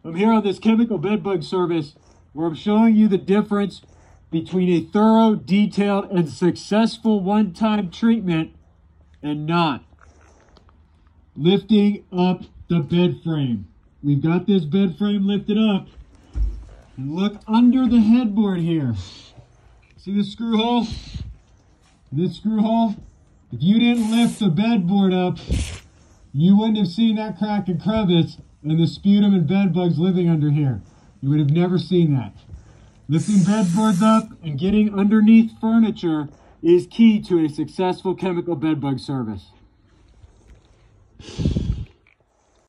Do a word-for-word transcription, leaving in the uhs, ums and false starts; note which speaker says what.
Speaker 1: I'm here on this chemical bedbug service where I'm showing you the difference between a thorough, detailed, and successful one-time treatment and not. Lifting up the bed frame. We've got this bed frame lifted up. And look under the headboard here. See this screw hole? This screw hole? If you didn't lift the bedboard up, you wouldn't have seen that crack and crevice and the sputum and bed bugs living under here. You would have never seen that. Lifting bedboards up and getting underneath furniture is key to a successful chemical bedbug service.